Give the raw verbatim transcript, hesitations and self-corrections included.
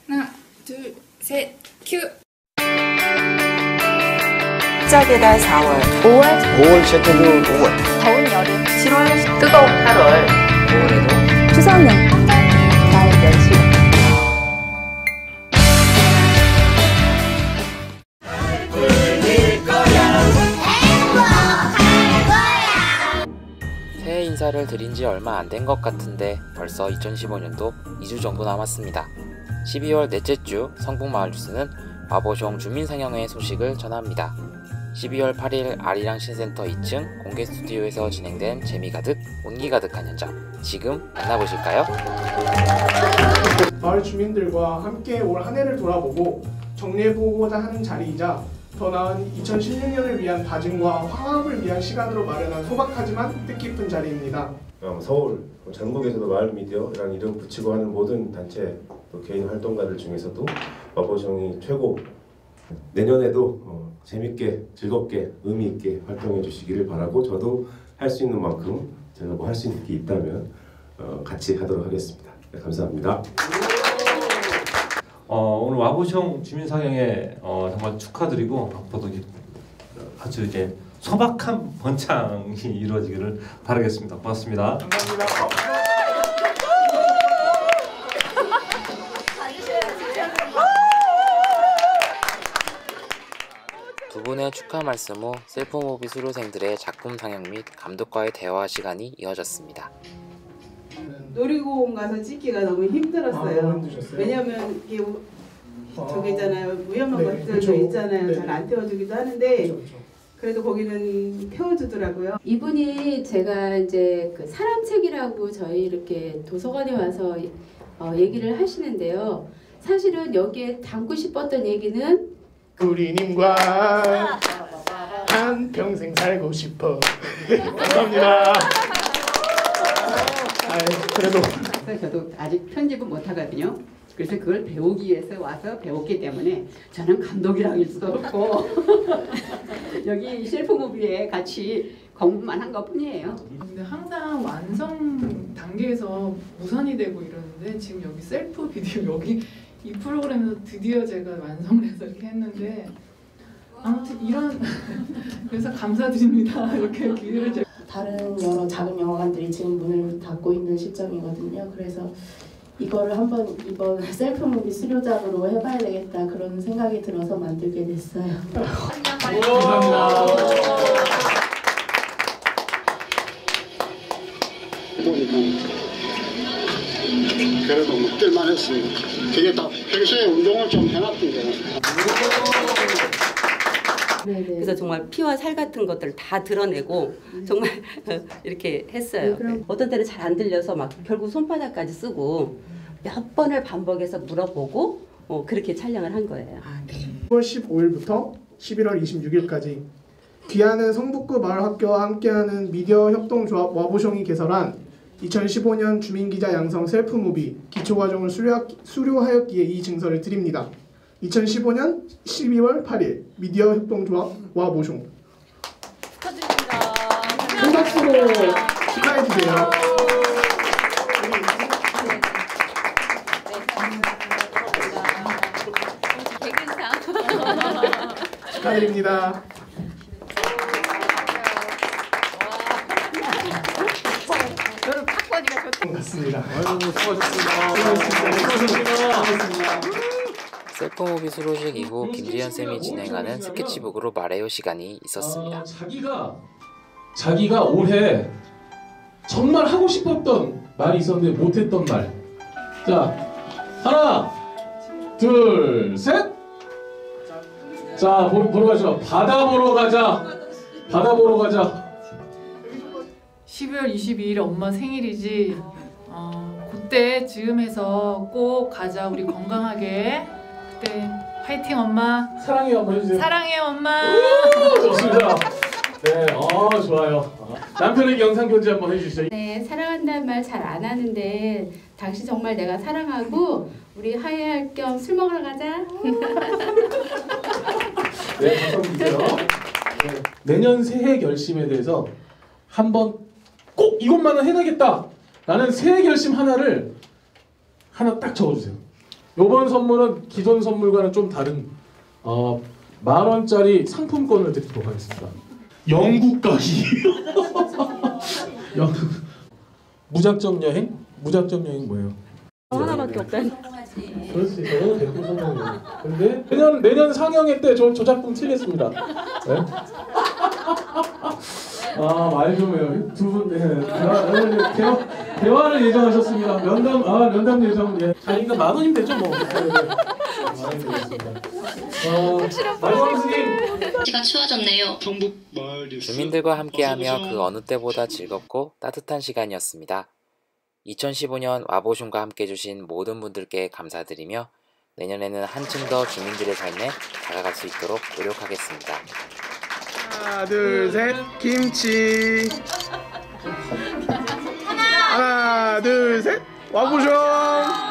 하나, 둘, 셋, 큐! 시작의 달 사월, 오월, 오월 채택은 오월, 더운 여름, 칠월, 뜨거운 팔월, 오월에도 추석은 나의 며칠. 새해 인사를 드린 지 얼마 안 된 것 같은데 벌써 이천십오 년도 이 주 정도 남았습니다. 십이월 넷째 주 성북마을뉴스는 와보숑 주민상영회 소식을 전합니다. 십이월 팔일 아리랑 신센터 이 층 공개 스튜디오에서 진행된 재미 가득, 온기 가득한 현장, 지금 만나보실까요? 마을 주민들과 함께 올 한 해를 돌아보고 정리해보고자 하는 자리이자 더 나은 이천십육 년을 위한 다짐과 화합을 위한 시간으로 마련한 소박하지만 뜻깊은 자리입니다. 서울, 전국에서도 마을 미디어라는 이름 붙이고 하는 모든 단체 또 개인 활동가들 중에서도 와보숑이 최고. 내년에도 어, 재밌게 즐겁게 의미 있게 활동해 주시기를 바라고, 저도 할 수 있는 만큼 제가 뭐 할 수 있는 게 있다면 어, 같이 하도록 하겠습니다. 네, 감사합니다. 어, 오늘 와보숑 주민상영회 어, 정말 축하드리고 앞으로도 아주 이제 소박한 번창이 이루어지기를 바라겠습니다. 고맙습니다. 감사합니다. 두 분의 축하 말씀 후 셀프무비 수료생들의 작품 상영 및 감독과의 대화 시간이 이어졌습니다. 놀이공원 가서 찍기가 너무 힘들었어요. 아, 너무 힘드셨어요? 왜냐면 이게 아, 저기잖아요. 위험한 네, 것들도 그쵸. 있잖아요. 네. 잘 안 태워주기도 하는데 그렇죠, 그렇죠. 그래도 거기는 태워주더라고요. 이분이 제가 이제 그 사람책이라고 저희 이렇게 도서관에 와서 어, 얘기를 하시는데요. 사실은 여기에 담고 싶었던 얘기는 구리님과 한 평생 살고 싶어. 감사합니다. 아, 그래도 저도 아직 편집은 못 하거든요. 그래서 그걸 배우기 위해서 와서 배웠기 때문에 저는 감독이랑 일 수도 없고 여기 셀프무비에 같이 공부만 한 것뿐이에요. 근데 항상 완성 단계에서 무산이 되고 이러는데 지금 여기 셀프 비디오 여기 이 프로그램에서 드디어 제가 완성을 해서 이렇게 했는데 아무튼 이런 그래서 감사드립니다. 이렇게 기회를 제 다른 여러 작은 영화관들이 지금 문을 닫고 있는 시점이거든요. 그래서 이거를 한번 이번 셀프무비 수료작으로 해봐야 되겠다 그런 생각이 들어서 만들게 됐어요. 감사합니다. 그래도 먹길만 했습니다. 되게 다 평소에 운동을 좀 해놨던데. 그래서 정말 피와 살 같은 것들을 다 드러내고 정말 이렇게 했어요. 네, 어떤 때는 잘 안 들려서 막 결국 손바닥까지 쓰고 몇 번을 반복해서 물어보고 어, 그렇게 촬영을 한 거예요. 시월 십오일부터 십일월 이십육일까지 귀하는 성북구 마을학교와 함께하는 미디어 협동조합 와보숑이 개설한 이천십오 년 주민기자 양성 셀프무비 기초과정을 수료하, 수료하였기에 이 증서를 드립니다. 이천십오 년 십이월 팔일 미디어 협동조합 와보숑. 축하드립니다. 큰 박수로 축하해주세요. 축하드립니다. 저는 팍거지가 좋다. 맞습니다. 아유, 수고하셨습니다. 수고하셨습니다. 셀프무비 수료식 이후 김지현 쌤이 진행하는 스케치북으로 말해요 시간이 있었습니다. 어, 자기가 자기가 올해 정말 하고 싶었던 말이 있었는데 못했던 말. 자, 하나, 둘, 셋. 자, 보, 보러 가죠. 바다 보러 가자. 바다 보러 가자. 십이월 이십이일 엄마 생일이지. 어, 그때 즈음해서 꼭 가자. 우리 건강하게. 그때 화이팅 엄마. 사랑해 엄마 해주세요. 사랑해 엄마. 오, 좋습니다. 네, 어 좋아요. 남편에게 영상 편지 한번 해주시죠. 네, 사랑한다는 말 잘 안 하는데 당신 정말 내가 사랑하고 우리 화해할 겸 술 먹으러 가자. 네, 박수 주세요. 네, 내년 새해 결심에 대해서 한번 꼭 이것만은 해내겠다 라는 새해 결심 하나를 하나 딱 적어주세요. 이번 선물은 기존 선물과는 좀 다른 어, 만 원짜리 상품권을 드리도록 하겠습니다. 영국까지. 영국. 무작정 여행? 무작정 여행 뭐예요? 하나밖에 없다니. 그럴 수 있어요. 대표 성공이에요. 근데 내년 내년 상영회 때 저 저 작품 틀겠습니다. 네? 아, 말 좀 해요. 두 분, 네. 대화, 대화, 대화를 예정하셨습니다. 면담, 아, 면담 예정, 예. 자기가 만 원이면 되죠, 뭐. 네, 네. 어, 말광스님. 날씨가 추워졌네요. 주민들과 함께하며 그 어느 때보다 즐겁고 따뜻한 시간이었습니다. 이천십오 년 와보숑과 함께 해주신 모든 분들께 감사드리며 내년에는 한층 더 주민들의 삶에 다가갈 수 있도록 노력하겠습니다. 하나, 둘, 셋, 김치. 하나, 둘, 셋, 와보숑.